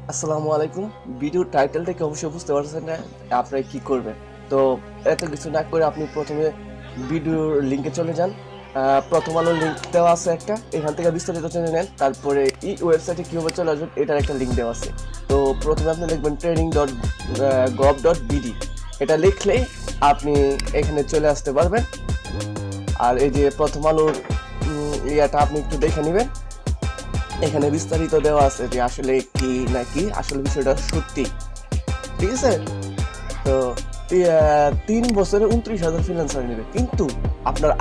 আসসালামু আলাইকুম। Video title থেকে অবশ্যই বুঝতে পারছেন না আপনারা কি করবেন। তো এত কিছু না করে আপনি প্রথমে ভিডিওর লিঙ্কে চলে যান। প্রথম আলোর লিঙ্ক দেওয়া আছে একটা, এখান থেকে বিস্তারিত জেনে নেন। তারপরে এই ওয়েবসাইটে কীভাবে চলে আসবেন এটার একটা লিঙ্ক দেওয়া আছে। তো প্রথমে আপনি লিখবেন training.gov.bd। এটা লিখলেই আপনি এখানে চলে আসতে পারবেন। আর এই যে প্রথম আলোর ইয়াটা আপনি একটু দেখে নেবেন। এখানে বিস্তারিত দেওয়া আছে যে আসলে কি নাকি আসলে বিষয়টা সত্যি, ঠিক আছে। তো 3 বছরে 29,000 ফ্রিল্যান্সার নেবে, কিন্তু আপনার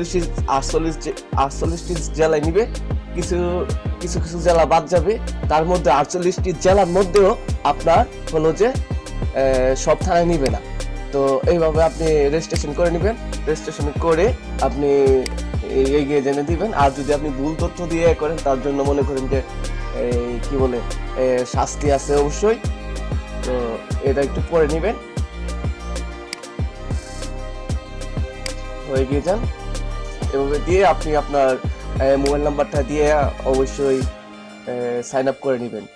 48টি জেলায় নিবে। কিছু কিছু কিছু জেলা বাদ যাবে, তার মধ্যে 48টি জেলার মধ্যেও আপনার হলো যে সব থানায় নিবে না। তো এইভাবে আপনি রেজিস্ট্রেশন করে নেবেন। রেজিস্ট্রেশন করে আপনি এগিয়ে জেনে দিবেন। আর যদি আপনি ভুল তথ্য দিয়ে করেন তার জন্য মনে করেন যে কি বলে শাস্তি আছে অবশ্যই। তো এটা একটু পরে নেবেন, হয়ে গিয়ে যান। এভাবে দিয়ে আপনি আপনার মোবাইল নাম্বারটা দিয়ে অবশ্যই সাইন আপ করে নেবেন।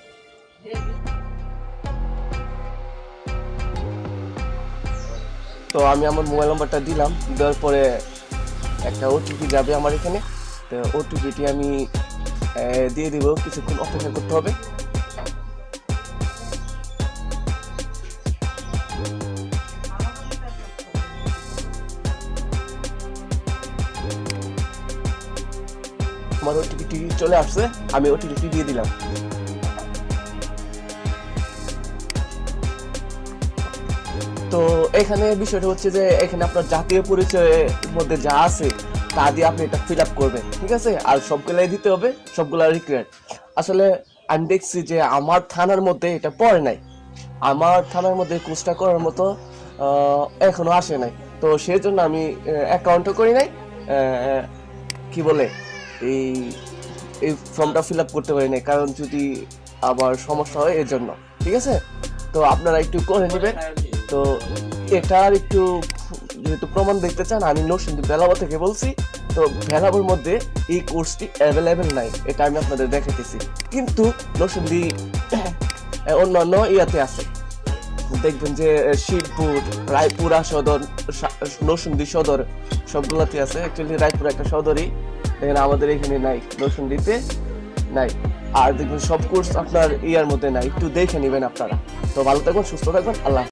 তো আমি আমার মোবাইল নাম্বারটা দিলাম, দেওয়ার পরে একটা ওটিপি যাবে আমার এখানে। তো ওটিপিটি আমি দিয়ে দিব, কিছুক্ষণ অপেক্ষা করতে হবে। আমার ওটিপিটি চলে আসছে, আমি ওটিপিটি দিয়ে দিলাম। তো এখানে বিষয়টা হচ্ছে যে এখানে আপনার জাতীয় পরিচয়ের মধ্যে যা আছে তা দিয়ে আপনি এটা ফিল আপ করবেন, ঠিক আছে। আর সবগুলাই দিতে হবে, সবগুলা রিকোয়ার্ড। আসলে আমি দেখছি যে আমার থানার মধ্যে এটা পড়ে নাই, আমার থানার মধ্যে কোর্সটা করার মতো এখনো আসে নাই। তো সেই জন্য আমি অ্যাকাউন্টও করি নাই, কি বলে এই এই ফর্মটা ফিল আপ করতে পারি নাই, কারণ যদি আবার সমস্যা হয় এর জন্য, ঠিক আছে। তো আপনারা একটু করে নেবেন। তো এটার একটু যেহেতু প্রমাণ দেখতে চান, আমি নরসিংদী বেলাবা থেকে বলছি। তো বেলাবার মধ্যে এই কোর্সটি অ্যাভেলেবেল নাই, এটা আমি আপনাদের দেখাইতেছি। কিন্তু নরসিংদী অন্যান্য ইয়াতে আছে, দেখবেন যে শিবপুর, রায়পুরা সদর, নরসিংদী সদর সবগুলাতে আছে। অ্যাকচুয়ালি রায়পুর একটা সদরই, দেখেন আমাদের এখানে নাই, নরসিংদীতে নাই। আর দেখবেন সব কোর্স আপনার ইয়ার মধ্যে নাই, একটু দেখে নেবেন আপনারা। তো ভালো থাকবেন, সুস্থ থাকবেন, আল্লাহ।